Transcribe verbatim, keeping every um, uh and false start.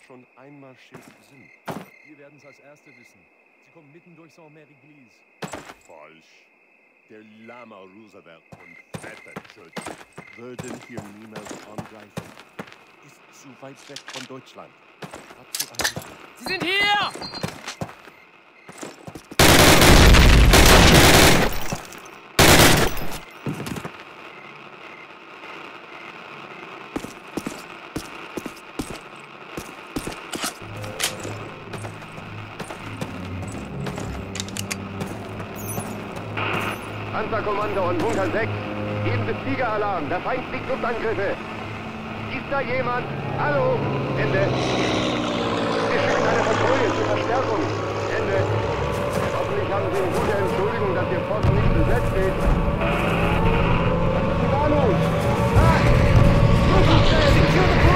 schon einmarschiert sind? Wir werden es als Erste wissen. Sie kommen mitten durch Saint-Mère-Église. Falsch. Der Lama Roosevelt und Wetterschutz würden hier niemals angreifen. Ist zu weit weg von Deutschland. Dazu eigentlich... Sie sind hier! Panzerkommando und Bunker sechs. Geben Sie Fliegeralarm. Der Feind fliegt Luftangriffe. Ist da jemand? Hallo? Ende. Wir schicken eine Patrouille zur Verstärkung. Ende. Hoffentlich haben Sie eine gute Entschuldigung, dass Ihr Posten nicht besetzt ist. Was ist denn da los? Ah! Secure the